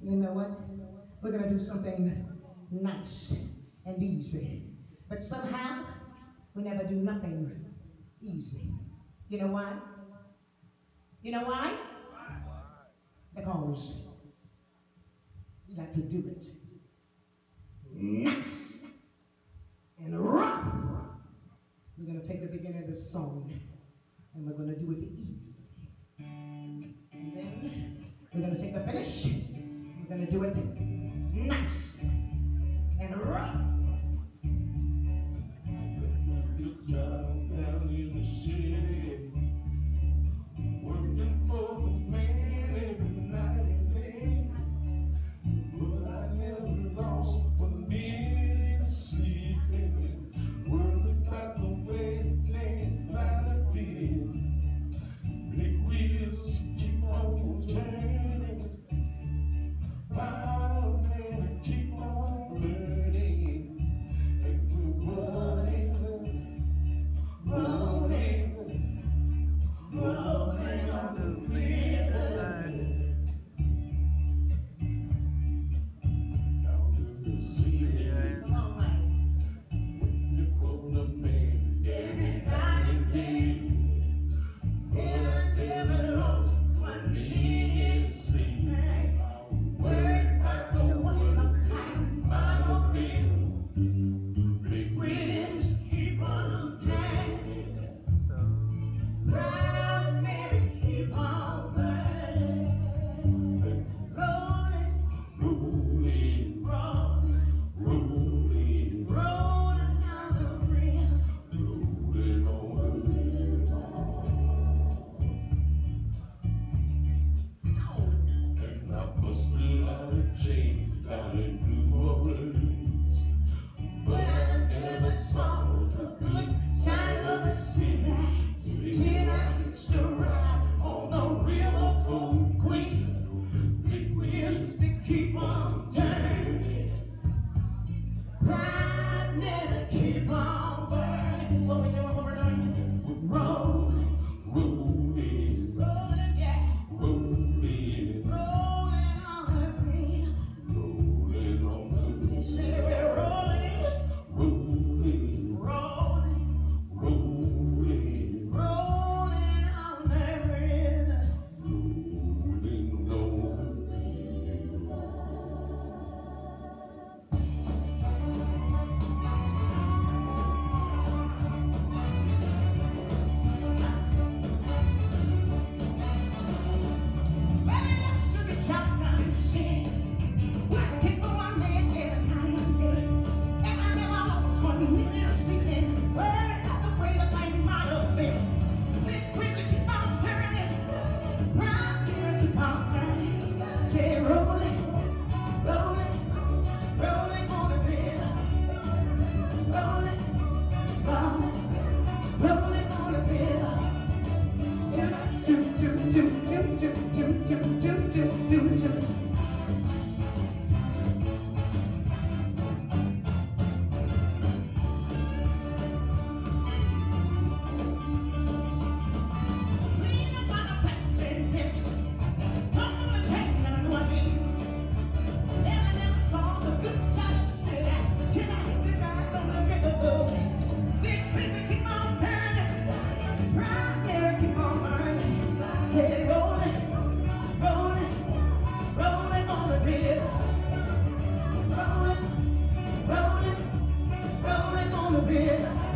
You know what? We're going to do something nice and easy. But somehow, we never do nothing easy. You know why? You know why? Because we like to do it nice and rough. We're going to take the beginning of the song and we're going to do it easy. And then we're going to take the finish. We're going to do it nice and rough. Good job down in the city, working for the man every night and day. But I never lost 1 minute of sleeping, worried about the way the day might have been. Big wheels keep on turning, wild men keep on burning, and we're rolling on the river. Down to the sea, waiting for the man every night and day. But I never lost 1 minute of sleep. Worried about the way the time might have been. Big wheels keep on turning, proud Mary keep on burning, rolling, rolling down the river, rolling on the river. And I busted out a chain down in New Orleans, but I never saw the good side of the city till I hitched a ride on the river for Queen. Big wheels, they keep on turning, pride never keep on burning. What we doing, what we're doing? Rolling, yeah. Rolling on the river. Rolling on the river. Say we're rolling, rolling on the river. Rolling on the river. Rolling on the river.